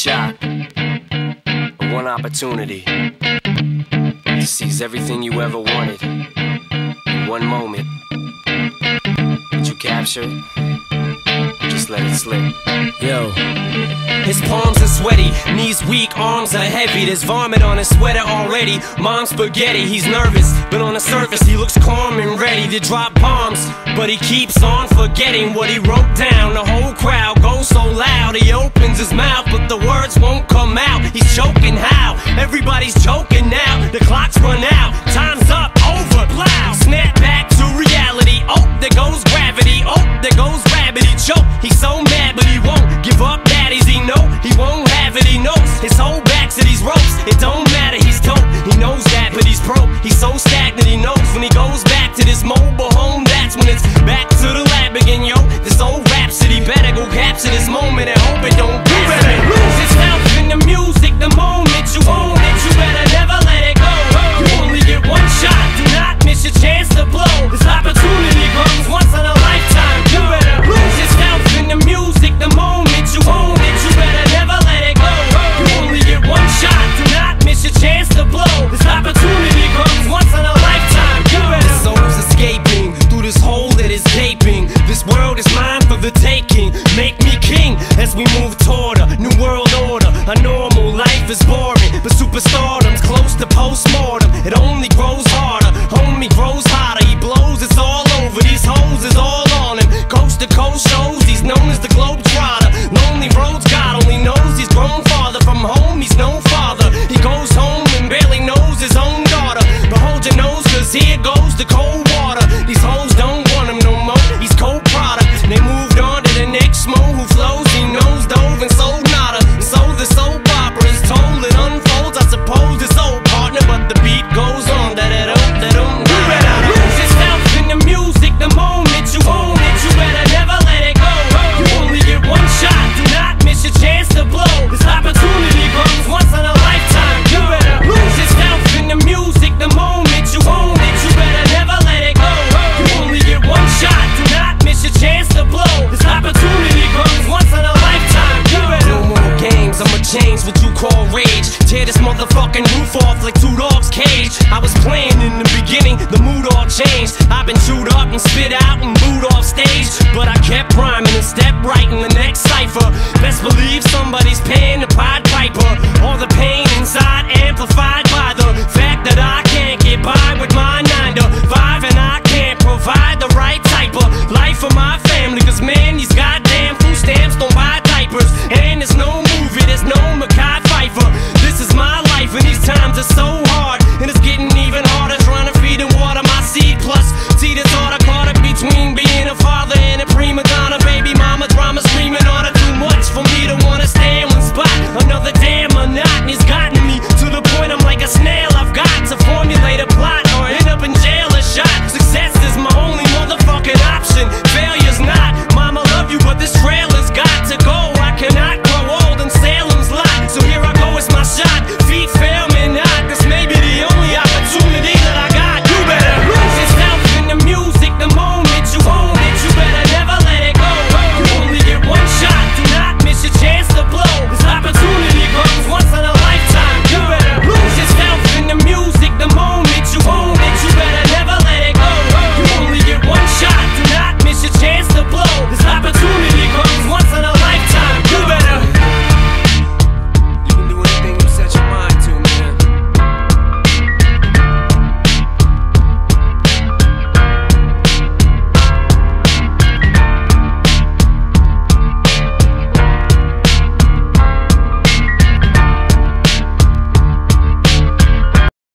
shot, one opportunity to seize everything you ever wanted in one moment. Did you capture it? Just let it slip. Yo. His palms are sweaty, knees weak, arms are heavy. There's vomit on his sweater already. Mom's spaghetti, he's nervous, but on the surface he looks calm and ready to drop bombs. But he keeps on forgetting what he wrote down. The whole crowd goes so loud, he opens his mouth, but the words won't come out. He's choking how? Everybody's joking now. The clock's run out, time's up, over, plow. Snap back to reality, oh, there goes gravity. Oh, there goes rabbit, he choke. He's so mad, but he won't give up. Daddies, he know he won't have it, he knows his whole back to these ropes. It don't matter, he's dope, he knows that, but he's broke. He's so stagnant, he knows when he goes back to this mobile home, that's when it's back to the lab again, yo. This old rhapsody, better go capture this moment and hope it don't do better. Lose itself in the music, the moment you own it, you better never let it go. You only get one shot, do not miss your chance to blow. This opportunity comes once in a lifetime, you better lose yourself in the music, the moment you own it, you better never let it go. You only get one shot, do not miss your chance to blow. This opportunity comes once in a lifetime, you better. The soul's escaping through this hole that is gaping. This world is mine for the taking. Make me king as we move toward a new world order. A normal life is boring, but superstardom's close to postmortem. It only grows harder, homie grows hotter. He blows, it's all over. These hoes is all on him. Coast to coast shows, he's known as the Globetrotter. Lonely roads, God only knows he's grown farther from home. He's no father. He goes home and barely knows his own daughter. But hold your nose, cause here goes the cold water. These hoes don't want him no more. He's cold product. They moved on to the next mo who flows. He knows dove and sold nada. So the soap opera is told, it unfolds. I suppose it's old partner, but the beat goes on. You better lose yourself in the music, the moment you own it, you better never let it go. You only get one shot, do not miss your chance to blow. This opportunity comes once in a lifetime. You better lose yourself in the music, the moment you own it, you better never let it go. You only get one shot, do not miss your chance to blow. This opportunity comes once in a lifetime. You better. No more games, I'ma change what you call rage. Tear this motherfucking roof off like two dogs' cage. I was playing in the beginning, the mood all changed. I've been chewed up and spit out and booed off stage, but I kept rhyming and stepped right in the next cipher. Best believe somebody's paying the Pied Piper. All the pain inside amplified by the fact that I can't get by with my